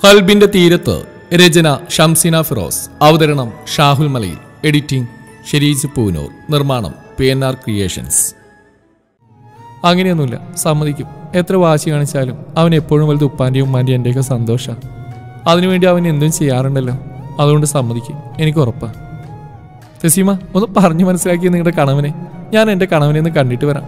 ഹൽബിന്റെ തീരത്ത്. രചന ഷംസീന ഫിറോസ്. അവതരണം ഷാഹുൽ മലയിൽ. എഡിറ്റിംഗ് ഷെരീജ് പൂനൂർ. നിർമ്മാണം PNR ക്രിയേഷൻസ്. അങ്ങനെയൊന്നുമില്ല, സമ്മതിക്കും. എത്ര വാശി കാണിച്ചാലും അവൻ എപ്പോഴും വലുത് ഉപ്പാൻ്റെയും ഉമ്മാൻ്റെയും എൻ്റെയൊക്കെ സന്തോഷമാണ്. അതിനുവേണ്ടി അവൻ എന്തും ചെയ്യാറുണ്ടല്ലോ, അതുകൊണ്ട് സമ്മതിക്കും, എനിക്ക് ഉറപ്പാണ്. തസീമ, ഒന്ന് പറഞ്ഞു മനസ്സിലാക്കിയ നിങ്ങളുടെ കണവനെ. ഞാൻ എൻ്റെ കണവനെ ഒന്ന് കണ്ടിട്ട് വരാം.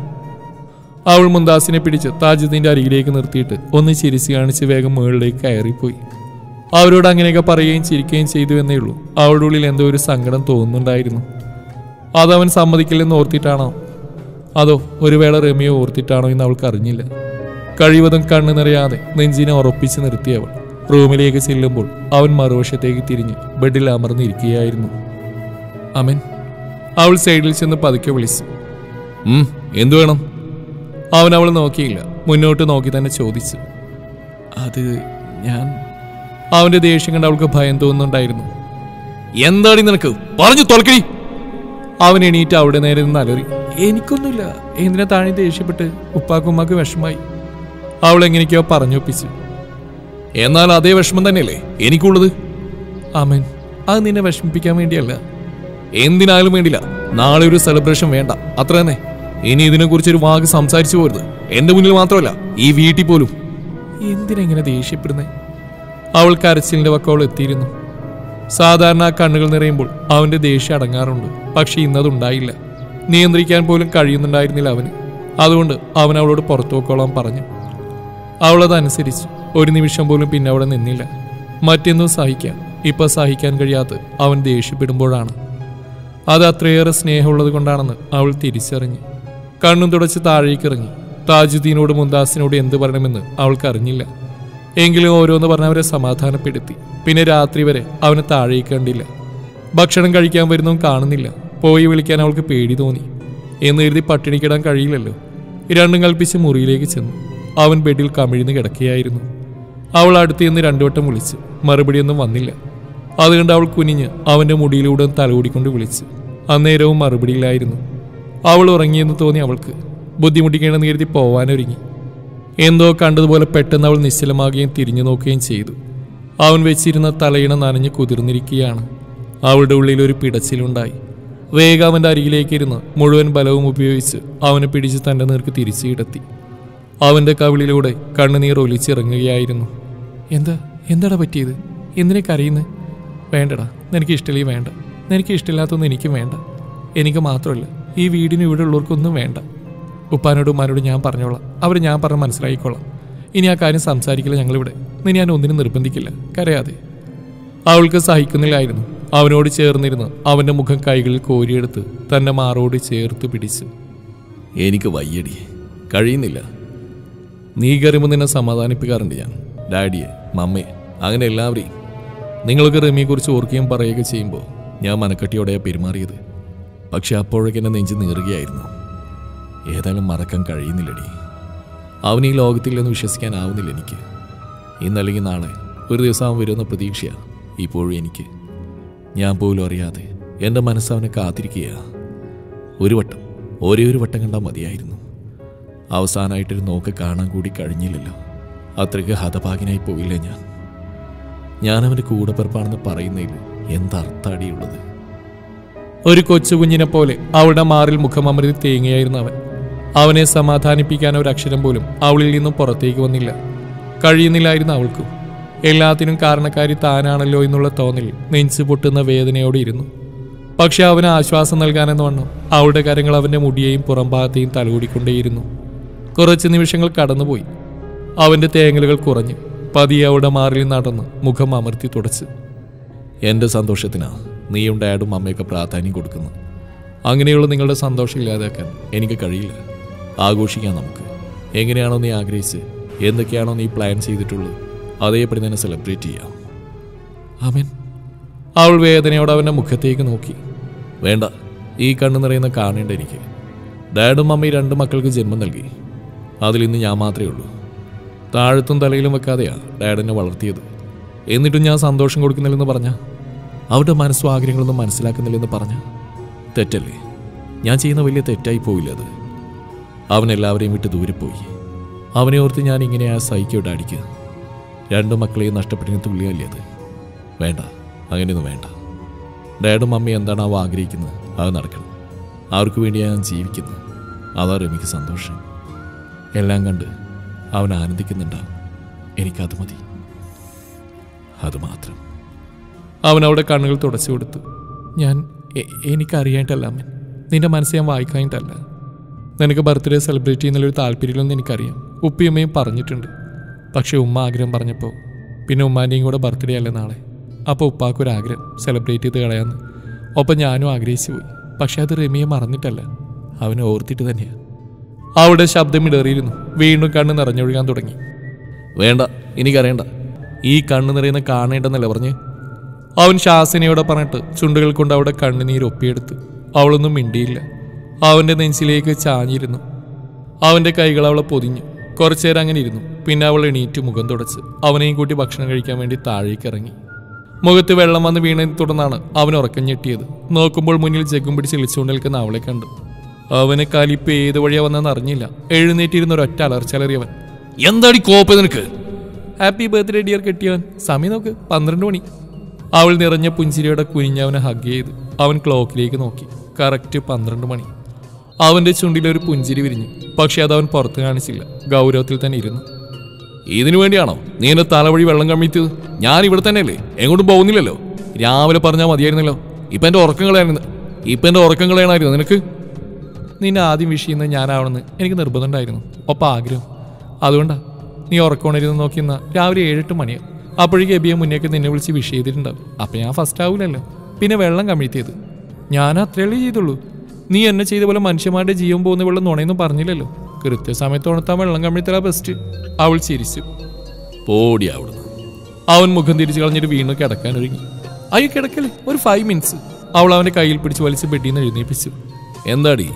അവൾ മുന്താസിനെ പിടിച്ച് താജുദ്ദീൻ്റെ അരികിലേക്ക് നിർത്തിയിട്ട് ഒന്ന് ചിരിച്ചു കാണിച്ച് വേഗം മുകളിലേക്ക് കയറിപ്പോയി. അവരോട് അങ്ങനെയൊക്കെ പറയുകയും ചിരിക്കുകയും ചെയ്തു എന്നേ ഉള്ളൂ. അവളുടെ ഉള്ളിൽ എന്തോ ഒരു സങ്കടം തോന്നുന്നുണ്ടായിരുന്നു. അതവൻ സമ്മതിക്കില്ലെന്ന് ഓർത്തിട്ടാണോ അതോ ഒരു വേള റമിയോ ഓർത്തിട്ടാണോ എന്ന് അവൾക്ക് അറിഞ്ഞില്ല. കഴിവതും കണ്ണു നിറയാതെ നെഞ്ചിനെ ഉറപ്പിച്ച് നിർത്തിയവൾ റൂമിലേക്ക് ചെല്ലുമ്പോൾ അവൻ മറുവശത്തേക്ക് തിരിഞ്ഞ് ബെഡിൽ അമർന്നിരിക്കുകയായിരുന്നു. അമൻ, അവൾ സൈഡിൽ ചെന്ന് പതുക്കെ വിളിച്ചു. എന്തു വേണം? അവൻ അവൾ നോക്കിയില്ല, മുന്നോട്ട് നോക്കി തന്നെ ചോദിച്ചു. അത് ഞാൻ. അവന്റെ ദേഷ്യം കണ്ട് അവൾക്ക് ഭയം തോന്നുന്നുണ്ടായിരുന്നു. എന്താണ് നിനക്ക്? പറഞ്ഞു തോൽക്കടി. അവൻ എണീറ്റ് അവിടെ നേരെ നിന്ന് അലറി. എനിക്കൊന്നുമില്ല. എന്തിനാ താഴെ ദേഷ്യപ്പെട്ട്? ഉപ്പാക്കുമ്മാക്ക് വിഷമായി. അവൾ എങ്ങനെയൊക്കെയോ പറഞ്ഞൊപ്പിച്ചു. എന്നാൽ അതേ വിഷമം തന്നെയല്ലേ എനിക്കുള്ളത്? അമൻ, അത് നിന്നെ വിഷമിപ്പിക്കാൻ വേണ്ടിയല്ല. എന്തിനാലും വേണ്ടില്ല. നാളെ ഒരു സെലിബ്രേഷൻ വേണ്ട, അത്ര തന്നെ. ഇനി ഇതിനെക്കുറിച്ചൊരു വാക്ക് സംസാരിച്ചു പോരുത്. എന്റെ മുന്നിൽ മാത്രമല്ല, ഈ വീട്ടിൽ പോലും. എന്തിനെങ്ങനെ ദേഷ്യപ്പെടുന്നേ? അവൾ കരച്ചിലിന്റെ വക്കോൾ എത്തിയിരുന്നു. സാധാരണ കണ്ണുകൾ നിറയുമ്പോൾ അവന്റെ ദേഷ്യം അടങ്ങാറുണ്ട്. പക്ഷെ ഇന്നതുണ്ടായില്ല. നിയന്ത്രിക്കാൻ പോലും കഴിയുന്നുണ്ടായിരുന്നില്ല അവന്. അതുകൊണ്ട് അവൻ അവളോട് പുറത്തു വെക്കോളാൻ പറഞ്ഞു. അവളതനുസരിച്ചു. ഒരു നിമിഷം പോലും പിന്നെ അവിടെ നിന്നില്ല. മറ്റെന്തും സഹിക്കാം. ഇപ്പൊ സഹിക്കാൻ കഴിയാത്ത അവൻ ദേഷ്യപ്പെടുമ്പോഴാണ്. അത് അത്രയേറെ സ്നേഹമുള്ളത് കൊണ്ടാണെന്ന് അവൾ തിരിച്ചറിഞ്ഞു. കണ്ണും തുടച്ച് താഴേക്കിറങ്ങി. താജുദ്ദീനോട് മുന്താസിനോട് എന്ത് പറയണമെന്ന് അവൾക്കറിഞ്ഞില്ല. എങ്കിലും ഓരോന്ന് പറഞ്ഞവരെ സമാധാനപ്പെടുത്തി. പിന്നെ രാത്രി വരെ അവനെ താഴേക്ക് കണ്ടില്ല. ഭക്ഷണം കഴിക്കാൻ വരുന്നതും കാണുന്നില്ല. പോയി വിളിക്കാൻ അവൾക്ക് പേടി തോന്നി. എന്ന് കരുതി പട്ടിണിക്കിടാൻ കഴിയില്ലല്ലോ. രണ്ടും കൽപ്പിച്ച് മുറിയിലേക്ക് ചെന്നു. അവൻ ബെഡിൽ കമിഴ്ന്ന് കിടക്കുകയായിരുന്നു. അവൾ അടുത്ത് നിന്ന് 2 വട്ടം വിളിച്ചു. മറുപടിയൊന്നും വന്നില്ല. അതുകൊണ്ട് അവൾ കുനിഞ്ഞ് അവൻ്റെ മുടിയിലൂടെ തലോടിക്കൊണ്ട് വിളിച്ചു. അന്നേരവും മറുപടിയിലായിരുന്നു. അവൾ ഉറങ്ങിയെന്ന് തോന്നി അവൾക്ക്. ബുദ്ധിമുട്ടിക്കണമെന്ന് കരുതി പോവാനൊരുങ്ങി. എന്തോ കണ്ടതുപോലെ പെട്ടെന്ന് അവൾ നിശ്ചലമാകുകയും തിരിഞ്ഞു നോക്കുകയും ചെയ്തു. അവൻ വെച്ചിരുന്ന തലയിണ നനഞ്ഞ് കുതിർന്നിരിക്കുകയാണ്. അവളുടെ ഉള്ളിൽ ഒരു പിടച്ചിലുണ്ടായി. വേഗം അവൻ്റെ അരികിലേക്ക് ഇരുന്ന് മുഴുവൻ ബലവും ഉപയോഗിച്ച് അവനെ പിടിച്ച് തൻ്റെ നേർക്ക് തിരിച്ചു കിടത്തി. അവൻ്റെ കവിളിലൂടെ കണ്ണുനീർ ഒലിച്ചിറങ്ങുകയായിരുന്നു. എന്താടാ പറ്റിയത്? എന്തിനെ കരയുന്നത്? വേണ്ടടാ, നിനക്ക് ഇഷ്ടമില്ലേ? വേണ്ട. നിനക്ക് ഇഷ്ടമില്ലാത്തൊന്നും എനിക്കും വേണ്ട. എനിക്ക് മാത്രമല്ല, ഈ വീടിന് ഇവിടെ ഉള്ളവർക്കൊന്നും വേണ്ട. ഉപ്പാനോടും ഉമ്മാനോടും ഞാൻ പറഞ്ഞോളാം. അവർ ഞാൻ പറഞ്ഞ് മനസ്സിലാക്കിക്കോളാം. ഇനി ആ കാര്യം സംസാരിക്കില്ല ഞങ്ങളിവിടെ. ഇനി ഞാൻ ഒന്നിനും നിർബന്ധിക്കില്ല. കരയാതെ. അവൾക്ക് സഹിക്കുന്നില്ലായിരുന്നു. അവനോട് ചേർന്നിരുന്ന് അവൻ്റെ മുഖം കൈകളിൽ കോരിയെടുത്ത് തന്നെ മാറോട് ചേർത്ത് പിടിച്ചു. എനിക്ക് വയ്യടി, കഴിയുന്നില്ല. നീ കയറുമ്പോൾ നിന്നെ സമാധാനിപ്പിക്കാറുണ്ട് ഞാൻ. ഡാഡിയെ, മമ്മയെ, അങ്ങനെ എല്ലാവരെയും. നിങ്ങൾക്ക് റമിയെക്കുറിച്ച് ഓർക്കുകയും പറയുകയും ചെയ്യുമ്പോൾ ഞാൻ മനക്കെട്ടിയോടെയാണ് പെരുമാറിയത്. പക്ഷെ അപ്പോഴേക്ക് എന്നെ നെഞ്ച് നീറുകയായിരുന്നു. ഏതായാലും മറക്കാൻ കഴിയുന്നില്ലടി. അവൻ ഈ ലോകത്തില്ലെന്ന് വിശ്വസിക്കാനാവുന്നില്ല എനിക്ക്. ഇന്നല്ലെങ്കിൽ നാളെ ഒരു ദിവസം അവൻ വരുമെന്ന പ്രതീക്ഷയാണ് ഇപ്പോഴും എനിക്ക്. ഞാൻ പോലും അറിയാതെ എൻ്റെ മനസ്സ് അവനെ കാത്തിരിക്കുകയാണ്. ഒരേ ഒരു വട്ടം കണ്ടാൽ മതിയായിരുന്നു. അവസാനമായിട്ടൊരു നോക്ക് കാണാൻ കൂടി കഴിഞ്ഞില്ലല്ലോ. അത്രയ്ക്ക് ഹതഭാഗ്യനായി പോയില്ലേ ഞാനവൻ്റെ കൂടെപ്പിറപ്പാണെന്ന് പറയുന്നതിൽ എന്തർത്ഥടിയുള്ളത്? ഒരു കൊച്ചുകുഞ്ഞിനെ പോലെ അവളുടെ മാറിൽ മുഖമമൃതി തേങ്ങയായിരുന്നു അവൻ. അവനെ സമാധാനിപ്പിക്കാൻ ഒരക്ഷരം പോലും അവളിൽ നിന്നും പുറത്തേക്ക് വന്നില്ല. കഴിയുന്നില്ലായിരുന്നു അവൾക്കും. എല്ലാത്തിനും കാരണക്കാരി താനാണല്ലോ എന്നുള്ള തോന്നൽ നെഞ്ചു പൊട്ടുന്ന വേദനയോടെ ഇരുന്നു. പക്ഷെ അവന് ആശ്വാസം നൽകാനെന്ന് വണ്ണം അവളുടെ കരങ്ങൾ അവൻ്റെ മുടിയെയും പുറംഭാഗത്തെയും തലോടിക്കൊണ്ടേയിരുന്നു. കുറച്ച് നിമിഷങ്ങൾ കടന്നുപോയി. അവൻ്റെ തേങ്ങലുകൾ കുറഞ്ഞു. പതിയെ അവളുടെ മാറിൽ നടന്ന് മുഖം അമർത്തി തുടച്ച്. എൻ്റെ സന്തോഷത്തിനാണ് നീയും ഡാഡും അമ്മയൊക്കെ പ്രാധാന്യം കൊടുക്കുന്നു. അങ്ങനെയുള്ള നിങ്ങളുടെ സന്തോഷം ഇല്ലാതാക്കാൻ എനിക്ക് കഴിയില്ല. ആഘോഷിക്കാം നമുക്ക്. എങ്ങനെയാണോ നീ ആഗ്രഹിച്ച്, എന്തൊക്കെയാണോ നീ പ്ലാൻ ചെയ്തിട്ടുള്ളത്, അതേപടി തന്നെ സെലിബ്രേറ്റ് ചെയ്യാം. ആമേൻ. അവൾ വേദനയോടെ അവൻ്റെ മുഖത്തേക്ക് നോക്കി. വേണ്ട, ഈ കണ്ണു നിറയുന്ന കാണേണ്ട എനിക്ക്. ഡാഡും അമ്മയും 2 മക്കൾക്ക് ജന്മം നൽകി. അതിലിന്ന് ഞാൻ മാത്രമേ ഉള്ളൂ. താഴത്തും തലയിലും വെക്കാതെയാണ് ഡാഡിനെ വളർത്തിയത്. എന്നിട്ടും ഞാൻ സന്തോഷം കൊടുക്കുന്നില്ലെന്ന് പറഞ്ഞാൽ, അവരുടെ മനസ്സും ആഗ്രഹങ്ങളൊന്നും മനസ്സിലാക്കുന്നില്ലെന്ന് പറഞ്ഞാൽ തെറ്റല്ലേ? ഞാൻ ചെയ്യുന്ന വലിയ തെറ്റായി പോയില്ല അത്. അവൻ എല്ലാവരെയും വിട്ട് ദൂരെ പോയി. അവനെ ഓർത്ത് ഞാൻ ഇങ്ങനെ ആ സഹിക്കോട്ട് അടിക്കുക. രണ്ടു മക്കളെയും നഷ്ടപ്പെട്ടിന് തുല്യമല്ലേ അത്? വേണ്ട, അങ്ങനെയൊന്നും വേണ്ട. ഡാഡും മമ്മിയും എന്താണാവോ ആഗ്രഹിക്കുന്നത് അത് നടക്കണം. അവർക്ക് വേണ്ടിയാണ് ഞാൻ ജീവിക്കുന്നത്. അതാ റമിക്ക് സന്തോഷം. എല്ലാം കണ്ട് അവൻ ആനന്ദിക്കുന്നുണ്ടാവും. എനിക്കത് മതി, അതുമാത്രം. അവൻ അവിടെ കണ്ണുകൾ തുടച്ചു കൊടുത്തു. എനിക്കറിയായിട്ടല്ല അമ്മൻ, നിന്റെ മനസ്സ് ഞാൻ വായിക്കാനായിട്ടല്ല. നിനക്ക് ബർത്ത്ഡേ സെലിബ്രേറ്റ് ചെയ്യുന്നൊരു താല്പര്യമില്ലെന്ന് എനിക്കറിയാം. ഉപ്പയും പറഞ്ഞിട്ടുണ്ട്. പക്ഷേ ഉമ്മ ആഗ്രഹം പറഞ്ഞപ്പോൾ പിന്നെ ഉമ്മാൻ്റെയും കൂടെ ബർത്ത്ഡേ അല്ലേ നാളെ. അപ്പോൾ ഉപ്പാക്കൊരാഗ്രഹം സെലിബ്രേറ്റ് ചെയ്ത് കളയാന്ന്. ഒപ്പം ഞാനും ആഗ്രഹിച്ചു പോയി. പക്ഷെ അത് റമിയെ മറന്നിട്ടല്ല, അവനെ ഓർത്തിട്ട് തന്നെയാണ്. അവളുടെ ശബ്ദം ഇടറിയിരുന്നു. വീണ്ടും കണ്ണ് നിറഞ്ഞൊഴുകാൻ തുടങ്ങി. വേണ്ട, എനിക്കറിയണ്ട. ഈ കണ്ണ് നിറയുന്ന കാണേണ്ടെന്നല്ല പറഞ്ഞ് അവൻ ശാസനയോടെ പറഞ്ഞിട്ട് ചുണ്ടുകൾ കൊണ്ട് അവിടെ കണ്ണുനീര് ഒപ്പിയെടുത്ത്. അവളൊന്നും മിണ്ടിയില്ല. അവൻ്റെ നെഞ്ചിലേക്ക് ചാഞ്ഞിരുന്നു. അവൻ്റെ കൈകൾ അവളെ പൊതിഞ്ഞു. കുറച്ചേരം അങ്ങനെ ഇരുന്നു. പിന്നെ അവൾ എണീറ്റ് മുഖം തുടച്ച് അവനെയും കൂട്ടി ഭക്ഷണം കഴിക്കാൻ വേണ്ടി താഴേക്ക് ഇറങ്ങി. മുഖത്ത് വെള്ളം വന്ന് വീണതിനെ തുടർന്നാണ് അവൻ ഉറക്കം ഞെട്ടിയത്. നോക്കുമ്പോൾ മുന്നിൽ ജഗ്ഗും പിടിച്ച് വിളിച്ചുകൊണ്ട് നിൽക്കുന്ന അവളെ കണ്ടു. അവന് കലിപ്പ് ഏത് വഴിയാ വന്നെന്ന് അറിഞ്ഞില്ല. എഴുന്നേറ്റിരുന്ന ഒരൊറ്റ അലർച്ചലറിയവൻ. എന്താടി കോപ്പ് നിനക്ക്? ഹാപ്പി ബർത്ത്ഡേ ഡിയർ കെട്ടിയവൻ. സമയം നോക്ക്, 12 മണി. അവൾ നിറഞ്ഞ പുഞ്ചിരിയോടെ കുനിഞ്ഞവനെ ഹഗ് ചെയ്തു. അവൻ ക്ലോക്കിലേക്ക് നോക്കി. കറക്റ്റ് 12 മണി. അവൻ്റെ ചുണ്ടിലൊരു പുഞ്ചിരി വിരിഞ്ഞു. പക്ഷെ അതവൻ പുറത്ത് കാണിച്ചില്ല. ഗൗരവത്തിൽ തന്നെ ഇരുന്നു. ഇതിനു വേണ്ടിയാണോ നീ എന്റെ തലവഴി വെള്ളം കമ്മിത്തത്? ഞാൻ ഇവിടെ തന്നെയല്ലേ, എങ്ങോട്ടും പോകുന്നില്ലല്ലോ. രാവിലെ പറഞ്ഞാൽ മതിയായിരുന്നല്ലോ. ഇപ്പം എൻ്റെ ഉറക്കം കളയണമായിരുന്നു നിനക്ക്. നിന്നെ ആദ്യം വിഷ് ചെയ്യുന്നത് ഞാനാവണമെന്ന് എനിക്ക് നിർബന്ധമുണ്ടായിരുന്നു. ഒപ്പം ആഗ്രഹം. അതുകൊണ്ടാണ് നീ ഉറക്കമുണരുന്ന് നോക്കിയെന്ന രാവിലെ 7-8 മണിയാണ്. അപ്പോഴേക്ക് എബിയെ മുന്നേക്ക് നിന്നെ വിളിച്ച് വിഷ് ചെയ്തിട്ടുണ്ടാവും. അപ്പം ഞാൻ ഫസ്റ്റ് ആവില്ലല്ലോ. പിന്നെ വെള്ളം കമ്മിഴ്ത്തിയത് ഞാൻ അത്രയല്ലേ ചെയ്തുള്ളൂ. നീ എന്നെ ചെയ്ത പോലെ മനുഷ്യന്മാരുടെ ജീവൻ പോകുന്ന വെള്ളം നുണയൊന്നും പറഞ്ഞില്ലല്ലോ. കൃത്യസമയത്ത് ഉണർത്താൻ വെള്ളം കമ്മിഴ്ത്തല ബെസ്റ്റ്. അവൾ ചിരിച്ചു. പോടി അവിടുന്ന്. അവൻ മുഖം തിരിച്ചു കളഞ്ഞിട്ട് വീണ്ടും കിടക്കാൻ ഒരുങ്ങി. അയ്യോ കിടക്കല്ലേ, ഒരു 5 മിനിറ്റ്സ്. അവൾ അവൻ്റെ കയ്യിൽ പിടിച്ച് വലിച്ച് ബെഡിൽ നിന്ന് എഴുന്നേപ്പിച്ചു. എന്താടി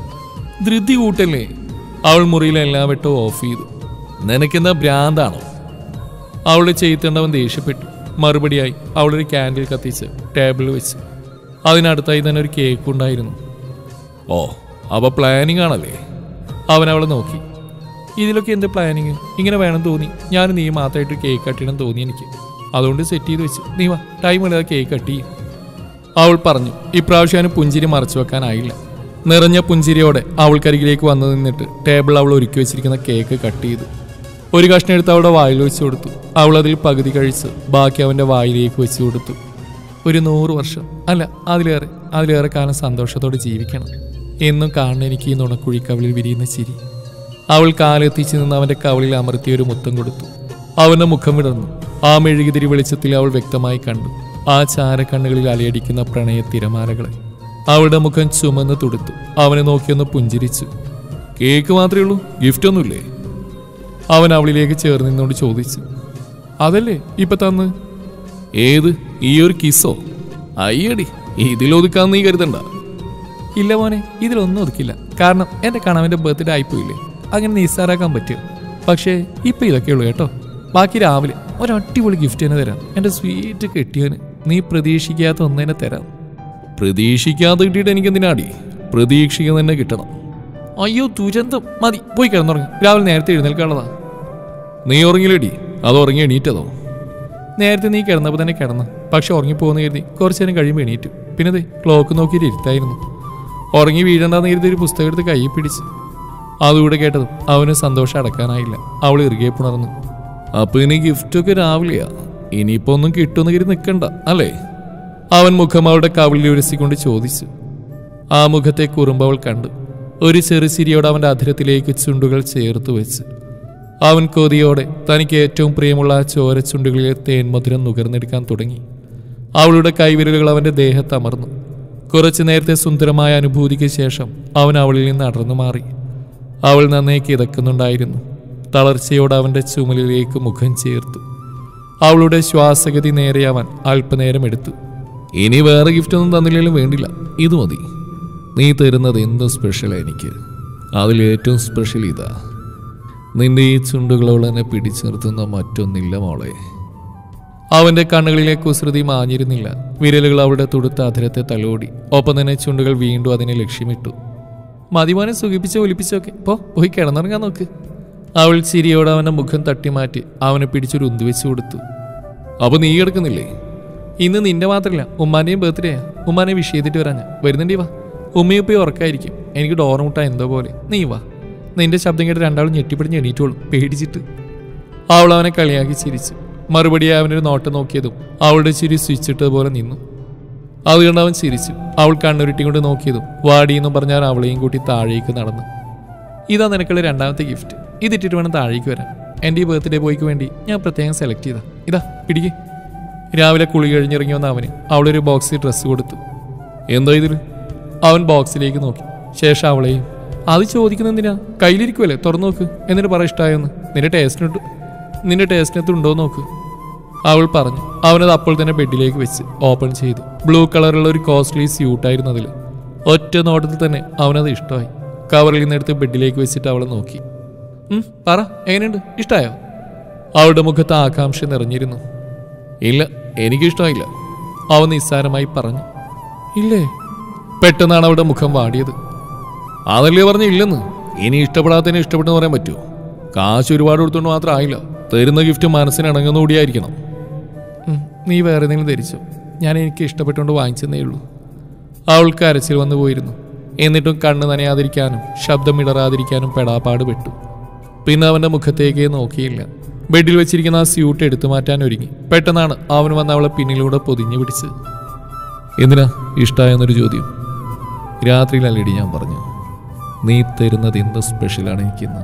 ധൃതി കൂട്ടല്ലേ? അവൾ മുറിയിലെ എല്ലാ വെട്ടവും ഓഫ് ചെയ്തു. നിനക്കെന്താ ഭ്രാന്താണോ? അവളുടെ ചെയ്തേണ്ടവൻ ദേഷ്യപ്പെട്ടു. മറുപടിയായി അവളൊരു ക്യാൻഡിൽ കത്തിച്ച് ടേബിളിൽ വെച്ച്. അതിനടുത്തായി തന്നെ ഒരു കേക്ക് ഉണ്ടായിരുന്നു. ഓ, അപ്പോൾ പ്ലാനിങ് ആണല്ലേ? അവൻ അവളെ നോക്കി. ഇതിലൊക്കെ എന്ത് പ്ലാനിങ്? ഇങ്ങനെ വേണം തോന്നി. ഞാൻ നീ മാത്രമായിട്ട് കേക്ക് കട്ടിടം തോന്നി എനിക്ക്. അതുകൊണ്ട് സെറ്റ് ചെയ്ത് വെച്ചു. നീ വാ, ടൈം ഇല്ലാതെ കേക്ക് കട്ട് ചെയ്യും. അവൾ പറഞ്ഞു. ഇപ്രാവശ്യം അവന് പുഞ്ചിരി മറച്ചു വെക്കാനായില്ല. നിറഞ്ഞ പുഞ്ചിരിയോടെ അവൾക്കരികിലേക്ക് വന്നു നിന്നിട്ട് ടേബിൾ അവൾ ഒരുക്കി വെച്ചിരിക്കുന്ന കേക്ക് കട്ട് ചെയ്തു. ഒരു കഷ്ണം എടുത്ത് അവളുടെ വായിൽ വെച്ച് കൊടുത്തു. അവൾ അതിൽ പകുതി കഴിച്ച് ബാക്കി അവൻ്റെ വായിലേക്ക് വെച്ച് കൊടുത്തു. ഒരു 100 വർഷം അല്ല അതിലേറെ കാലം സന്തോഷത്തോടെ ജീവിക്കണം എന്നും കാണുന്ന എനിക്ക് ഈ നുണക്കുഴി കവിളിൽ വിരിയുന്ന ചിരി. അവൾ കാലെത്തിച്ച് നിന്ന് അവൻ്റെ കവിളിൽ അമർത്തി ഒരു മുത്തം കൊടുത്തു. അവൻ്റെ മുഖം വിടർന്നു. ആ മെഴുകുതിരി വെളിച്ചത്തിൽ അവൾ വ്യക്തമായി കണ്ടു ആ ചാരക്കണ്ണുകളിൽ അലയടിക്കുന്ന പ്രണയ തിരമാലകളെ. അവളുടെ മുഖം ചുമന്ന് തുടുത്തു. അവനെ നോക്കിയൊന്ന് പുഞ്ചിരിച്ചു. കേക്ക് മാത്രമേ ഉള്ളൂ, ഗിഫ്റ്റ് ഒന്നുമില്ലേ? അവൻ അവളിലേക്ക് ചേർന്ന് നിന്നോട് ചോദിച്ചു. അതല്ലേ ഇപ്പൊ തന്ന്? ഏത്, ഈ ഒരു കിസ്സോ? അയ്യടി, ഇതിലൊതുക്കാന്ന് നീ കരുതണ്ട. ഇല്ല മോനെ, ഇതിലൊന്നും ഒതുക്കില്ല. കാരണം എൻ്റെ കണവൻ്റെ ബർത്ത്ഡേ ആയിപ്പോയില്ലേ, അങ്ങനെ നിസ്സാരാക്കാൻ പറ്റുമോ? പക്ഷേ ഇപ്പം ഇതൊക്കെ ഉള്ളൂ കേട്ടോ. ബാക്കി രാവിലെ ഒരു അടിപൊളി ഗിഫ്റ്റ് തന്നെ തരാം. എൻ്റെ സ്വീറ്റ് കെട്ടിയവന് നീ പ്രതീക്ഷിക്കാത്ത ഒന്നതിനെ തരാം. പ്രതീക്ഷിക്കാതെ കിട്ടിയിട്ട് എനിക്കെന്തിനാടി? പ്രതീക്ഷിക്കുക തന്നെ കിട്ടണം. അയ്യോ ദുരന്തം, മതി പോയി കിടന്നുറങ്ങി. രാവിലെ നേരത്തെ എഴുന്നേൽക്കാനുള്ളതാ. നീ ഉറങ്ങിയില്ലടി, അതോ ഉറങ്ങി എണീറ്റതോ? നേരത്തെ നീ കിടന്നപ്പോൾ തന്നെ കിടന്നു. പക്ഷെ ഉറങ്ങിപ്പോകുന്ന കരുതി കുറച്ചു നേരം കഴിയുമ്പോൾ എണീറ്റു. പിന്നെ ക്ലോക്ക് നോക്കിയിട്ട് ഇരുത്തായിരുന്നു. ഉറങ്ങി വീഴണ്ടെന്ന് കരുതി ഒരു പുസ്തകം എടുത്ത് കൈ പിടിച്ചു. അതുകൂടെ കേട്ടതും അവന് സന്തോഷം അടക്കാനായില്ല. അവൾ ഇറുകെ പുണർന്നു. അപ്പൊ ഇനി ഗിഫ്റ്റൊക്കെ രാവിലെയാ? ഇനിയിപ്പോ ഒന്നും കിട്ടുമെന്ന് കരുതി നിൽക്കണ്ട അല്ലേ? അവൻ മുഖം അവളുടെ കവിളിൽ ഉരസിക്കൊണ്ട് ചോദിച്ചു. ആ മുഖത്തെ കുറുമ്പവൾ കണ്ടു. ഒരു ചെറുചിരിയോടെ അവൻ്റെ അധരത്തിലേക്ക് ചുണ്ടുകൾ ചേർത്ത് വെച്ച് അവൻ കൊതിയോടെ തനിക്ക് ഏറ്റവും പ്രിയമുള്ള ആ ചോരച്ചുണ്ടുകളിലെ തേൻമധുരം നുകർന്നെടുക്കാൻ തുടങ്ങി. അവളുടെ കൈവിരലുകൾ അവൻ്റെ ദേഹത്ത് അമർന്നു. കുറച്ചു നേരത്തെ സുന്ദരമായ അനുഭൂതിക്ക് ശേഷം അവൻ അവളിൽ നിന്ന് അടർന്നു മാറി. അവൾ നന്നേ കിതക്കുന്നുണ്ടായിരുന്നു. തളർച്ചയോടെ അവൻ്റെ ചുമലിലേക്ക് മുഖം ചേർത്തു. അവളുടെ ശ്വാസഗതി നേരെയാവാൻ അല്പനേരം എടുത്തു. ഇനി വേറെ ഗിഫ്റ്റൊന്നും തന്നില്ലെങ്കിലും വേണ്ടില്ല, ഇത് മതി. നീ തരുന്നത് എന്തും സ്പെഷ്യലാണ് എനിക്ക്. അതിലേറ്റവും സ്പെഷ്യൽ ഇതാ. നിന്റെ ഈ ചുണ്ടുകളോട് എന്നെ പിടിച്ചു നിർത്തുന്ന മറ്റൊന്നില്ല മോളെ. അവൻ്റെ കണ്ണുകളിലെ കുസൃതി മാഞ്ഞിരുന്നില്ല. വിരലുകൾ അവളുടെ തുടുത്ത അധരത്തെ തലോടി. ഒപ്പം തന്നെ ചുണ്ടുകൾ വീണ്ടും അതിനെ ലക്ഷ്യമിട്ടു. മതിമോനെ സുഖിപ്പിച്ചോ ഒലിപ്പിച്ചോ ഒക്കെ പോയി കിടന്നിറങ്ങാൻ നോക്ക്. അവൾ ചിരിയോടെ അവൻ്റെ മുഖം തട്ടിമാറ്റി അവനെ പിടിച്ചൊരു ഉന്തി വെച്ച് കൊടുത്തു. അപ്പോൾ നീ കിടക്കുന്നില്ലേ? ഇന്ന് നിന്റെ മാത്രമല്ല, ഉമ്മാൻ്റെയും ബർത്ത്ഡേയാ. ഉമ്മാനെ വിഷ് ചെയ്തിട്ട് വരാൻ ഞാൻ. വരുന്നുണ്ടീ വാ. ഉമ്മയുപ്പയും ഉറക്കായിരിക്കും. എനിക്ക് ഡോറുമുട്ട എന്തോ പോലെ. നീ വാ. നിന്റെ ശബ്ദം കേട്ട് രണ്ടാളും ഞെട്ടിപ്പിടിഞ്ഞ് എണീറ്റോളും പേടിച്ചിട്ട്. അവൾ അവനെ കളിയാക്കി ചിരിച്ചു. മറുപടിയായി അവനൊരു നോട്ടം നോക്കിയതും അവളുടെ ചിരി സ്വിച്ചിട്ടതുപോലെ നിന്നു. അത് കണ്ട് അവൻ ചിരിച്ചു. അവൾ കണ്ണുരുട്ടി കൊണ്ട് നോക്കിയതും വാടിയെന്നും പറഞ്ഞാൽ അവളെയും കൂട്ടി താഴേക്ക് നടന്നു. ഇതാ നിനക്കുള്ള രണ്ടാമത്തെ ഗിഫ്റ്റ്. ഇതിട്ടിട്ട് വേണം താഴേക്ക് വരാൻ. എൻ്റെ ഈ ബർത്ത്ഡേ ബോയ്ക്ക് വേണ്ടി ഞാൻ പ്രത്യേകം സെലക്ട് ചെയ്താ. ഇതാ പിടിക്ക്. രാവിലെ കുളി കഴിഞ്ഞിറങ്ങി വന്ന അവന് അവളൊരു ബോക്സിൽ ഡ്രസ്സ് കൊടുത്തു. എന്താ ഇതിൽ? അവൻ ബോക്സിലേക്ക് നോക്കി. ശേഷം അവളെയും. അത് ചോദിക്കുന്നതിനാ? കയ്യിലിരിക്കുമല്ലേ, തുറന്നു നോക്ക്. എന്നിട്ട് പറ ഇഷ്ടമായെന്ന്. നിന്റെ ടേസ്റ്റിനകത്തുണ്ടോ നോക്ക്. അവൾ പറഞ്ഞു. അവനത് അപ്പോൾ തന്നെ ബെഡിലേക്ക് വെച്ച് ഓപ്പൺ ചെയ്തു. ബ്ലൂ കളറുള്ള ഒരു കോസ്റ്റ്ലി സ്യൂട്ടായിരുന്നു അതിൽ. ഒറ്റ നോട്ടത്തിൽ തന്നെ അവനത് ഇഷ്ടമായി. കവറിൽ നിന്നെടുത്ത് ബെഡിലേക്ക് വെച്ചിട്ട് അവളെ നോക്കി. പറ, എങ്ങനെയുണ്ട്? ഇഷ്ടമായോ? അവളുടെ മുഖത്ത് ആകാംക്ഷ നിറഞ്ഞിരുന്നു. ഇല്ല, എനിക്കിഷ്ടമായില്ല, അവൻ നിസ്സാരമായി പറഞ്ഞു. ഇല്ലേ? പെട്ടെന്നാണ് അവളുടെ മുഖം വാടിയത്. അതല്ലേ പറഞ്ഞ ഇല്ലെന്ന്. ഇനി ഇഷ്ടപ്പെടാത്തതിനെ ഇഷ്ടപ്പെട്ടെന്ന് പറയാൻ പറ്റുമോ? കാശ് ഒരുപാട് കൊടുത്തുകൊണ്ട് മാത്രം ആയില്ല. തരുന്ന ഗിഫ്റ്റ് മനസ്സിന് ഇണങ്ങുന്ന കൂടിയായിരിക്കണം. നീ വേറെ എന്തെങ്കിലും ധരിച്ചോ? ഞാൻ എനിക്ക് ഇഷ്ടപ്പെട്ടുകൊണ്ട് വാങ്ങിച്ചെന്നേ ഉള്ളൂ. അവൾക്ക് അരച്ചിൽ വന്നു പോയിരുന്നു. എന്നിട്ടും കണ്ണ് നനയാതിരിക്കാനും ശബ്ദം ഇടറാതിരിക്കാനും പെടാപ്പാട് പെട്ടു. പിന്നെ അവൻ്റെ മുഖത്തേക്കേ നോക്കിയില്ല. ബെഡിൽ വെച്ചിരിക്കുന്ന ആ സ്യൂട്ട് എടുത്തു മാറ്റാൻ ഒരുങ്ങി. പെട്ടെന്നാണ് അവൻ വന്ന് അവളെ പിന്നിലൂടെ പൊതിഞ്ഞു പിടിച്ച്. എന്തിനാ ഇഷ്ടമായെന്നൊരു ചോദ്യം? രാത്രിയിലല്ലേടി ഞാൻ പറഞ്ഞു, നീ തരുന്നത് എന്ത് സ്പെഷ്യലാണ് എനിക്കിന്ന്.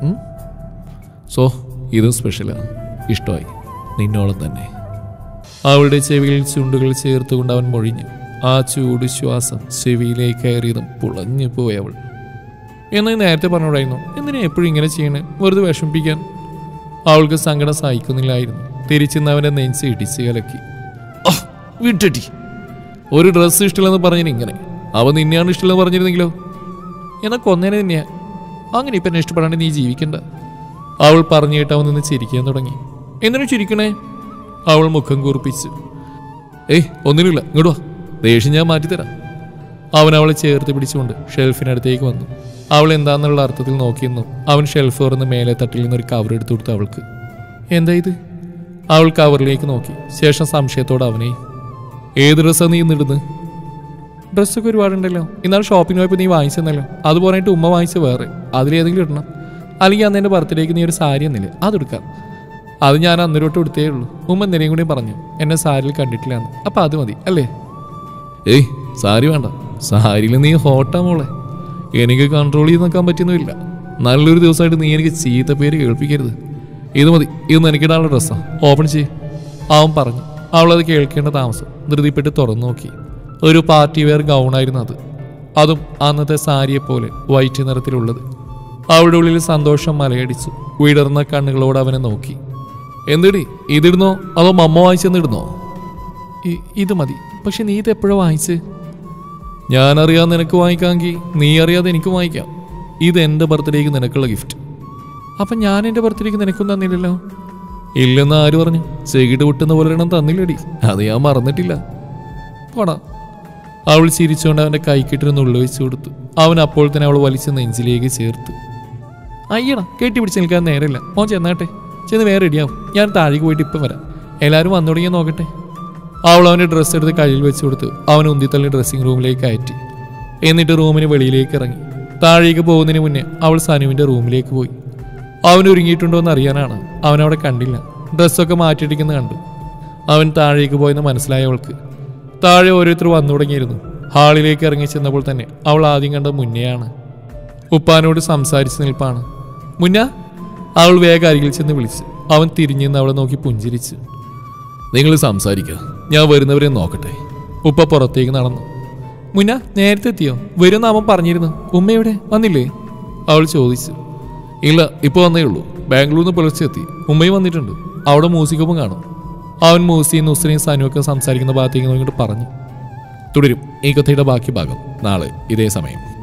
സോ ഇതും സ്പെഷ്യലാണ്. ഇഷ്ടമായി, നിന്നോളം തന്നെ. അവളുടെ ചെവിയിൽ ചുണ്ടുകൾ ചേർത്തുകൊണ്ട് അവൻ മൊഴിഞ്ഞു. ആ ചൂട് ശ്വാസം ചെവിയിലേക്ക് കയറിയതും പുളഞ്ഞു പോയി അവൾ. എന്നാൽ നേരത്തെ പറഞ്ഞോടായിരുന്നു, എന്തിനാ എപ്പോഴും ഇങ്ങനെ ചെയ്യണേ? വെറുതെ വിഷമിപ്പിക്കാൻ. അവൾക്ക് സങ്കടം സഹിക്കുന്നില്ലായിരുന്നു. തിരിച്ചിന്ന് അവൻ്റെ നെഞ്ച് ഇടിച്ച് കലക്കി. വിട്ടടി, ഒരു ഡ്രസ്സ് ഇഷ്ടമില്ലെന്ന് പറഞ്ഞിന് ഇങ്ങനെ. അവൻ നിന്നെയാണ് ഇഷ്ടമില്ലെന്ന് പറഞ്ഞിരുന്നെങ്കിലോ? എന്നാൽ കൊന്നേനെ തന്നെയാ. അങ്ങനെ ഇപ്പം എന്നെ ഇഷ്ടപ്പെടാണ്ട് നീ ജീവിക്കണ്ട. അവൾ പറഞ്ഞിട്ട് അവൻ നിന്ന് ചിരിക്കാൻ തുടങ്ങി. എന്തിനു ചിരിക്കണേ? അവൾ മുഖം കൂർപ്പിച്ചു. ഒന്നിനുമില്ല, ഇങ്ങോട്ട് വാ, ദേഷ്യം ഞാൻ മാറ്റിത്തരാം. അവൻ അവളെ ചേർത്ത് പിടിച്ചുകൊണ്ട് ഷെൽഫിനടുത്തേക്ക് വന്നു. അവൾ എന്താന്നുള്ള അർത്ഥത്തിൽ നോക്കിയെന്നും അവൻ ഷെൽഫ് തുറന്ന് മേലെ തട്ടിൽ നിന്നൊരു കവർ എടുത്തു കൊടുത്തു അവൾക്ക്. എന്താ ഇത്? അവൾ കവറിലേക്ക് നോക്കി. ശേഷം സംശയത്തോടെ അവനെ. ഏത് ഡ്രസ്സാണ് നീ ഇന്നിടുന്നത്? ഡ്രസ്സൊക്കെ ഒരുപാടുണ്ടല്ലോ. ഇന്നാൾ ഷോപ്പിംഗ് പോയപ്പോൾ നീ വാങ്ങിച്ചെന്നല്ലോ. അത് പോരായിട്ട് ഉമ്മ വാങ്ങിച്ച വേറെ. അതിലേതെങ്കിലും ഇടണം. അല്ലെങ്കിൽ അന്ന് എൻ്റെ ബർത്ത്ഡേക്ക് നീ ഒരു സാരി എന്നില്ലേ, അതെടുക്കാം. അത് ഞാൻ അന്നേരോട്ട് എടുത്തേ ഉള്ളൂ. ഉമ്മ എന്തിനേയും കൂടി പറഞ്ഞു എന്നെ സാരിയിൽ കണ്ടിട്ടില്ലാന്ന്. അപ്പം അത് മതി അല്ലേ? സാരി വേണ്ട. സാരിയിൽ നീ ഹോട്ടാ മോളെ. എനിക്ക് കൺട്രോൾ ചെയ്ത് നിൽക്കാൻ പറ്റുന്നുമില്ല. നല്ലൊരു ദിവസമായിട്ട് നീ എനിക്ക് ചീത്ത പേര് കേൾപ്പിക്കരുത്. ഇത് മതി, ഇത് എനിക്കിടാനുള്ള ഡ്രസ്സാണ്. ഓപ്പൺ ചെയ്യ്, അവൻ പറഞ്ഞു. അവളത് കേൾക്കേണ്ട താമസം ധൃതിപ്പെട്ട് തുറന്നു നോക്കി. ഒരു പാർട്ടി വെയർ ഗൗണായിരുന്നു അത്. അതും അന്നത്തെ സാരിയെപ്പോലെ വൈറ്റ് നിറത്തിലുള്ളത്. അവളുടെ ഉള്ളിൽ സന്തോഷം മലയടിച്ചു. വിടർന്ന കണ്ണുകളോട് അവനെ നോക്കി. എന്തിടി, ഇതിടുന്നോ അതോ മമ്മ വാങ്ങിച്ചെന്നിടുന്നോ? ഇത് മതി. പക്ഷെ നീ ഇത് എപ്പോഴാണ് വാങ്ങിച്ച്? ഞാനറിയാതെ നിനക്ക് വാങ്ങിക്കാമെങ്കിൽ നീ അറിയാതെ എനിക്ക് വാങ്ങിക്കാം. ഇത് എൻ്റെ ബർത്ത്ഡേക്ക് നിനക്കുള്ള ഗിഫ്റ്റ്. അപ്പം ഞാൻ എൻ്റെ ബർത്ത്ഡേക്ക് നിനക്കും തന്നില്ലല്ലോ. ഇല്ലെന്ന് ആര് പറഞ്ഞു? ചെകിട് പൊട്ടുന്ന പോലെ എണ്ണം തന്നില്ലടി. അത് ഞാൻ മറന്നിട്ടില്ല. പോടാ. അവൾ ചിരിച്ചുകൊണ്ട് അവൻ്റെ കൈക്കിട്ടിരുന്ന് ഉള്ളുവെച്ച് കൊടുത്തു. അവൻ അപ്പോൾ തന്നെ അവൾ വലിച്ച് നെഞ്ചിലേക്ക് ചേർത്തു. അയ്യടാ, കെട്ടിപ്പിടിച്ച് നിൽക്കാൻ നേരമില്ല. മോൻ ചെന്നാട്ടെ, ചെന്ന് വേറെ റെഡിയാവും. ഞാൻ താഴേക്ക് പോയിട്ട് ഇപ്പം വരാം. എല്ലാവരും വന്നു തുടങ്ങിയാൽ നോക്കട്ടെ. അവൾ അവൻ്റെ ഡ്രസ്സ് എടുത്ത് കയ്യിൽ വെച്ച് കൊടുത്തു. അവൻ ഉന്തിത്തള്ളി ഡ്രസ്സിംഗ് റൂമിലേക്ക് കയറ്റി. എന്നിട്ട് റൂമിന് വെളിയിലേക്ക് ഇറങ്ങി. താഴേക്ക് പോകുന്നതിന് മുന്നേ അവൾ സനുവിൻ്റെ റൂമിലേക്ക് പോയി. അവൻ ഒരുങ്ങിയിട്ടുണ്ടോ എന്ന് അറിയാനാണ്. അവനവിടെ കണ്ടില്ല. ഡ്രസ്സൊക്കെ മാറ്റിയിട്ടിരിക്കുന്ന കണ്ടു. അവൻ താഴേക്ക് പോയെന്ന് മനസ്സിലായ അവൾക്ക്. താഴെ ഓരോരുത്തർ വന്നു തുടങ്ങിയിരുന്നു. ഹാളിലേക്ക് ഇറങ്ങി ചെന്നപ്പോൾ തന്നെ അവൾ ആദ്യം കണ്ട മുന്നയാണ്. ഉപ്പാനോട് സംസാരിച്ച് നിൽപ്പാണ്. മുന്ന. അവൾ വേഗം അരികിൽ ചെന്ന് വിളിച്ചു. അവൻ തിരിഞ്ഞെന്ന് അവളെ നോക്കി പുഞ്ചിരിച്ചു. നിങ്ങൾ സംസാരിക്കുക, ഞാൻ വരുന്നവരെ നോക്കട്ടെ. ഉപ്പ പുറത്തേക്ക് നടന്നു. മുന്ന, നേരത്തെ എത്തിയോ? വരുമെന്ന് അവൻ പറഞ്ഞിരുന്നു. ഉമ്മയുടെ വന്നില്ലേ? അവൾ ചോദിച്ചു. ഇല്ല, ഇപ്പോൾ വന്നേ ഉള്ളൂ. ബാംഗ്ലൂരിൽ നിന്ന് പുലർച്ചെ എത്തി. ഉമ്മയും വന്നിട്ടുണ്ട്. അവിടെ മ്യൂസിക്കൊപ്പം കാണും. അവൻ മൂസിയും നുസ്രയും സനുവൊക്കെ സംസാരിക്കുന്ന ഭാഗത്തേക്ക് നോക്കിയിട്ട് പറഞ്ഞു. തുടരും ഈ കഥയുടെ ബാക്കി ഭാഗം നാളെ ഇതേ സമയം.